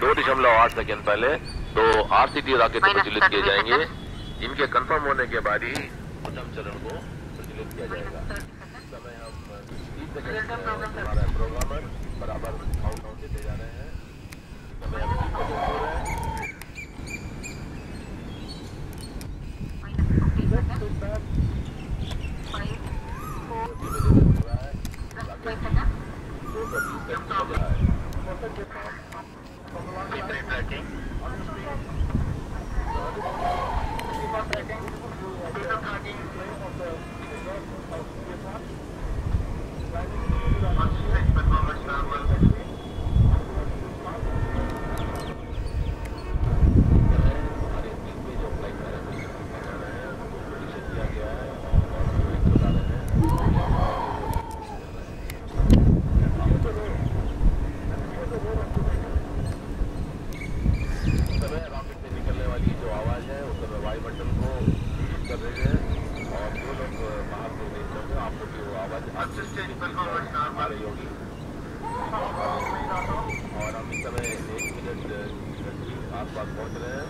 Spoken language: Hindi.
2.8 सेकंड पहले 2 RCT रॉकेट प्रज्वलित किए जाएंगे, जिनके कंफर्म होने के बाद ही प्रथम चरण को प्रज्वलित किया जाएगा। इस समय हम 30 सेकंड हमारा प्रोग्रामर बराबर काउंटडाउन देते जा रहे हैं। इस समय हम 30 सेकंड हो रहे हैं। और हम इस समय 1 मिनट आसपास पहुंच रहे हैं।